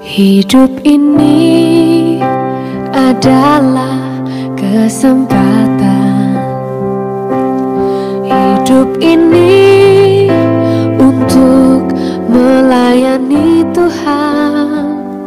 Hidup ini adalah kesempatan. Hidup ini untuk melayani Tuhan.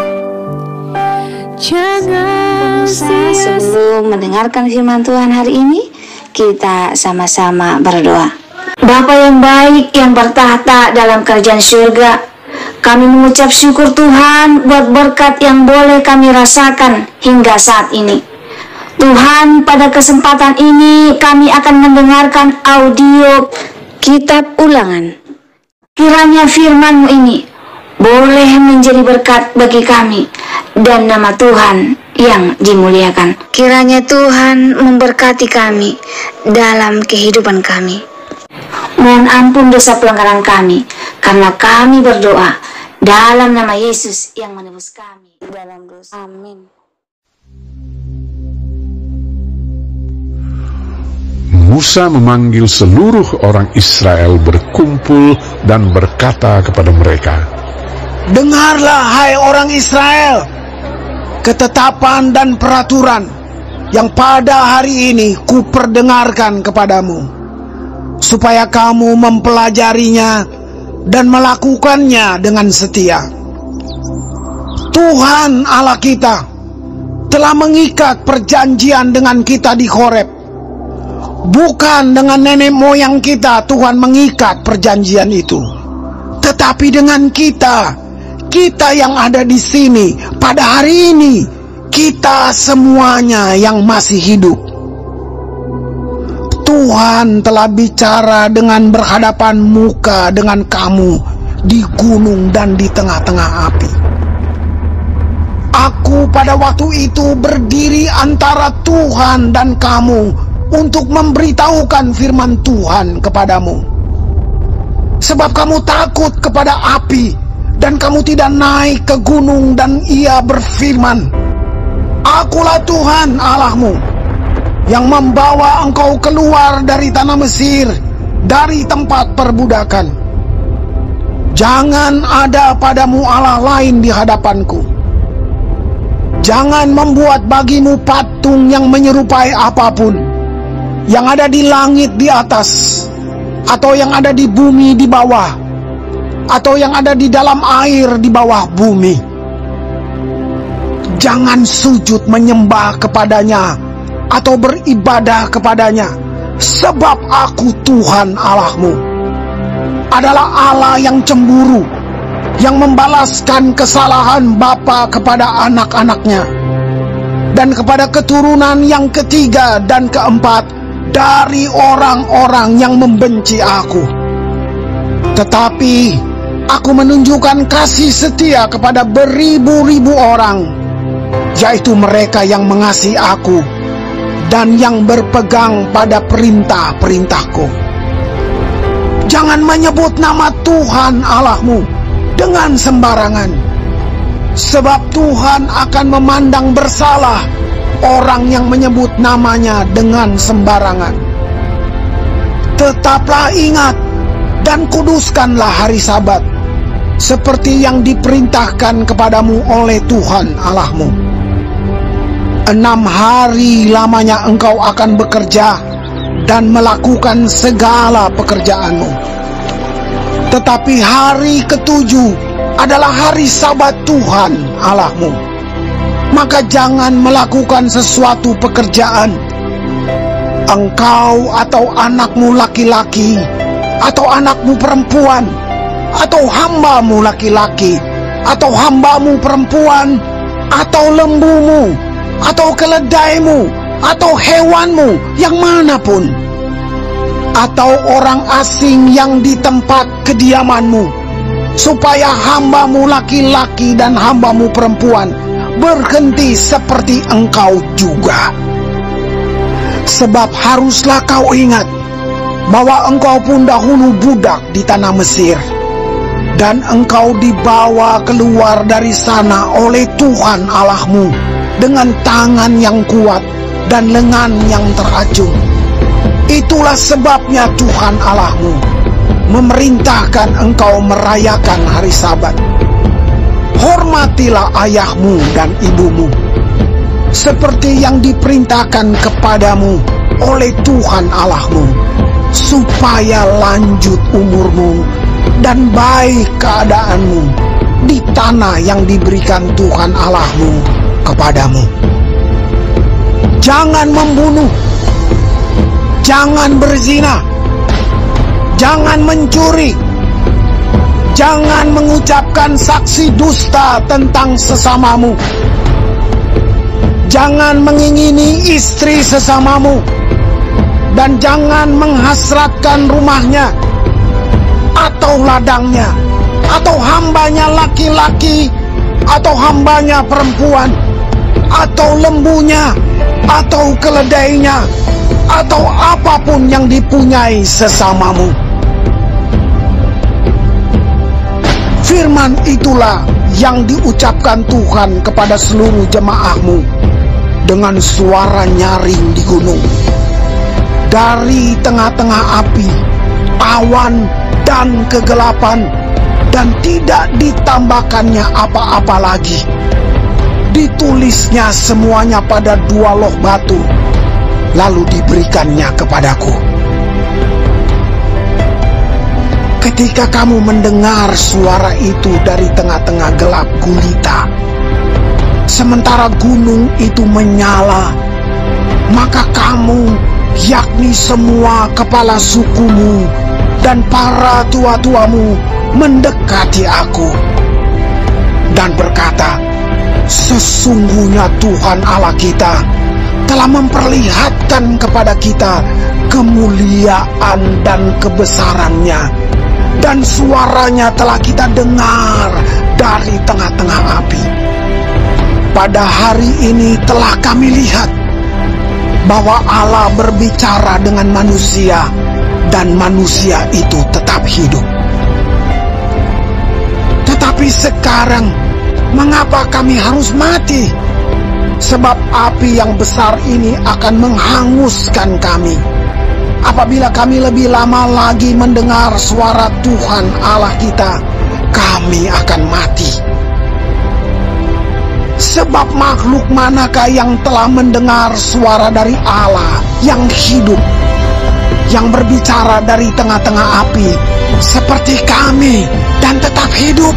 Jangan sia-sia. Sebelum mendengarkan firman Tuhan hari ini, kita sama-sama berdoa. Bapa yang baik yang bertahta dalam kerajaan surga, kami mengucap syukur Tuhan buat berkat yang boleh kami rasakan hingga saat ini. Tuhan, pada kesempatan ini kami akan mendengarkan audio kitab Ulangan. Kiranya firman-Mu ini boleh menjadi berkat bagi kami dan nama Tuhan yang dimuliakan. Kiranya Tuhan memberkati kami dalam kehidupan kami. Mohon ampun dosa pelanggaran kami, karena kami berdoa dalam nama Yesus yang menebus kami dalam dosa. Amin. Musa memanggil seluruh orang Israel berkumpul dan berkata kepada mereka, "Dengarlah hai orang Israel, ketetapan dan peraturan yang pada hari ini kuperdengarkan kepadamu, supaya kamu mempelajarinya dan melakukannya dengan setia. Tuhan Allah kita telah mengikat perjanjian dengan kita di Horeb. Bukan dengan nenek moyang kita Tuhan mengikat perjanjian itu, tetapi dengan kita yang ada di sini pada hari ini, kita semuanya yang masih hidup. Tuhan telah bicara dengan berhadapan muka dengan kamu di gunung dan di tengah-tengah api. Aku pada waktu itu berdiri antara Tuhan dan kamu untuk memberitahukan firman Tuhan kepadamu. Sebab kamu takut kepada api dan kamu tidak naik ke gunung, dan ia berfirman, Akulah Tuhan Allahmu yang membawa engkau keluar dari tanah Mesir, dari tempat perbudakan. Jangan ada padamu Allah lain di hadapanku. Jangan membuat bagimu patung yang menyerupai apapun, yang ada di langit di atas, atau yang ada di bumi di bawah, atau yang ada di dalam air di bawah bumi. Jangan sujud menyembah kepadanya atau beribadah kepadanya, sebab aku Tuhan Allahmu adalah Allah yang cemburu, yang membalaskan kesalahan bapa kepada anak-anaknya, dan kepada keturunan yang ketiga dan keempat dari orang-orang yang membenci aku. Tetapi aku menunjukkan kasih setia kepada beribu-ribu orang, yaitu mereka yang mengasihi aku dan yang berpegang pada perintah-perintahku. Jangan menyebut nama Tuhan Allahmu dengan sembarangan, sebab Tuhan akan memandang bersalah orang yang menyebut namanya dengan sembarangan. Tetaplah ingat dan kuduskanlah hari Sabat, seperti yang diperintahkan kepadamu oleh Tuhan Allahmu. 6 hari lamanya engkau akan bekerja dan melakukan segala pekerjaanmu. Tetapi hari ke-7 adalah hari Sabat Tuhan Allahmu. Maka jangan melakukan sesuatu pekerjaan, engkau atau anakmu laki-laki, atau anakmu perempuan, atau hambamu laki-laki, atau hambamu perempuan, atau lembumu, atau keledaimu, atau hewanmu yang manapun, atau orang asing yang di tempat kediamanmu, supaya hambamu laki-laki dan hambamu perempuan berhenti seperti engkau juga. Sebab haruslah kau ingat bahwa engkau pun dahulu budak di tanah Mesir, dan engkau dibawa keluar dari sana oleh Tuhan Allahmu dengan tangan yang kuat dan lengan yang terajung. Itulah sebabnya Tuhan Allahmu memerintahkan engkau merayakan hari Sabat. Hormatilah ayahmu dan ibumu, seperti yang diperintahkan kepadamu oleh Tuhan Allahmu, supaya lanjut umurmu dan baik keadaanmu di tanah yang diberikan Tuhan Allahmu kepadamu. Jangan membunuh, jangan berzina, jangan mencuri, jangan mengucapkan saksi dusta tentang sesamamu, jangan mengingini istri sesamamu, dan jangan menghasratkan rumahnya, atau ladangnya, atau hambanya laki-laki, atau hambanya perempuan, atau lembunya, atau keledainya, atau apapun yang dipunyai sesamamu. Firman itulah yang diucapkan Tuhan kepada seluruh jemaahmu dengan suara nyaring di gunung, dari tengah-tengah api, awan, dan kegelapan, dan tidak ditambahkannya apa-apa lagi. Ditulisnya semuanya pada 2 loh batu, lalu diberikannya kepadaku. Ketika kamu mendengar suara itu dari tengah-tengah gelap gulita, sementara gunung itu menyala, maka kamu, yakni semua kepala sukumu dan para tua-tuamu, mendekati aku dan berkata, sesungguhnya Tuhan Allah kita telah memperlihatkan kepada kita kemuliaan dan kebesarannya, dan suaranya telah kita dengar dari tengah-tengah api. Pada hari ini telah kami lihat bahwa Allah berbicara dengan manusia, dan manusia itu tetap hidup. Tetapi sekarang, mengapa kami harus mati? Sebab api yang besar ini akan menghanguskan kami. Apabila kami lebih lama lagi mendengar suara Tuhan Allah kita, kami akan mati. Sebab makhluk manakah yang telah mendengar suara dari Allah yang hidup, yang berbicara dari tengah-tengah api, seperti kami, dan tetap hidup?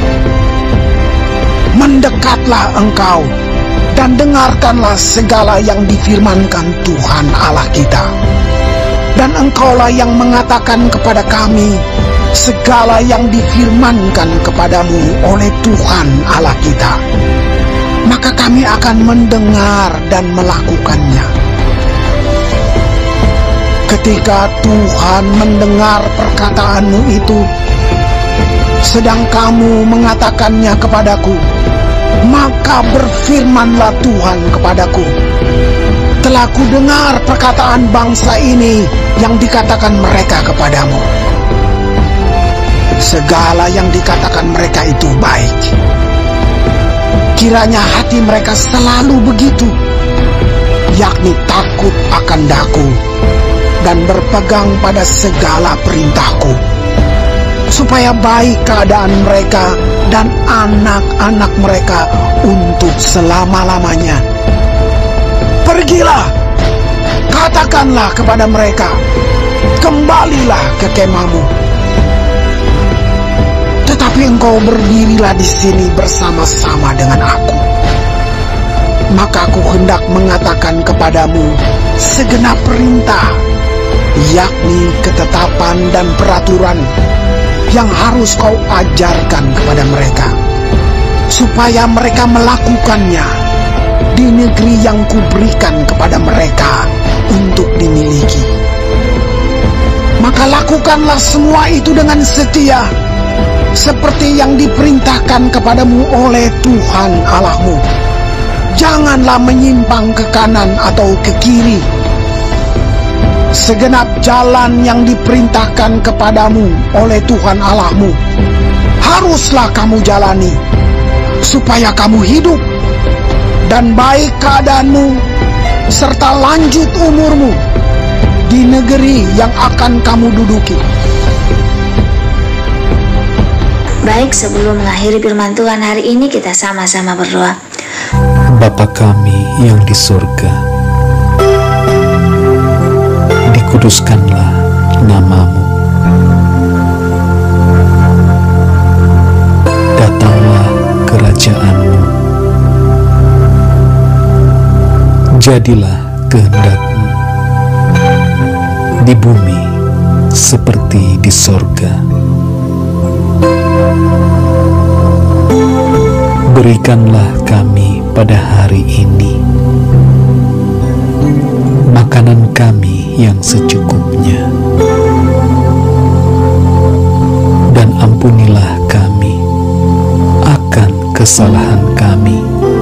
Mendekatlah engkau, dan dengarkanlah segala yang difirmankan Tuhan Allah kita. Dan engkaulah yang mengatakan kepada kami segala yang difirmankan kepadamu oleh Tuhan Allah kita. Maka kami akan mendengar dan melakukannya. Ketika Tuhan mendengar perkataanmu itu, sedang kamu mengatakannya kepadaku, maka berfirmanlah Tuhan kepadaku, telah kudengar perkataan bangsa ini yang dikatakan mereka kepadamu. Segala yang dikatakan mereka itu baik. Kiranya hati mereka selalu begitu, yakni takut akan daku dan berpegang pada segala perintahku, supaya baik keadaan mereka dan anak-anak mereka untuk selama-lamanya. Pergilah, katakanlah kepada mereka, kembalilah ke kemahmu. Tetapi engkau berdirilah di sini bersama-sama dengan aku. Maka aku hendak mengatakan kepadamu segenap perintah, yakni ketetapan dan peraturan yang harus kau ajarkan kepada mereka, supaya mereka melakukannya di negeri yang kuberikan kepada mereka untuk dimiliki. Maka lakukanlah semua itu dengan setia, seperti yang diperintahkan kepadamu oleh Tuhan Allahmu. Janganlah menyimpang ke kanan atau ke kiri. Segenap jalan yang diperintahkan kepadamu oleh Tuhan Allahmu haruslah kamu jalani, supaya kamu hidup dan baik keadaanmu, serta lanjut umurmu di negeri yang akan kamu duduki. Baik, sebelum mengakhiri firman Tuhan hari ini, kita sama-sama berdoa. Bapa kami yang di surga, dikuduskanlah nama-Mu. Datanglah kerajaan-Mu. Jadilah kehendak-Mu di bumi seperti di sorga. Berikanlah kami pada hari ini makanan kami yang secukupnya, dan ampunilah kami akan kesalahan kami,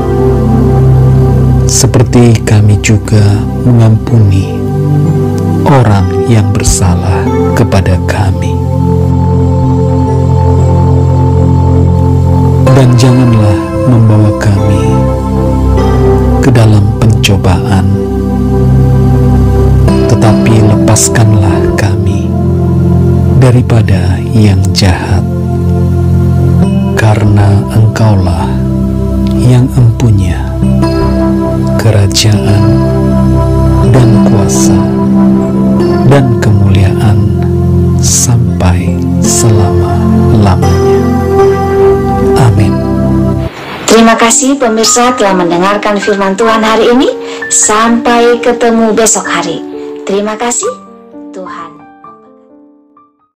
seperti kami juga mengampuni orang yang bersalah kepada kami. Dan janganlah membawa kami ke dalam pencobaan, tetapi lepaskanlah kami daripada yang jahat, karena Engkaulah yang empunya kerajaan dan kuasa dan kemuliaan sampai selama-lamanya. Amin. Terima kasih pemirsa telah mendengarkan firman Tuhan hari ini. Sampai ketemu besok hari. Terima kasih. Tuhan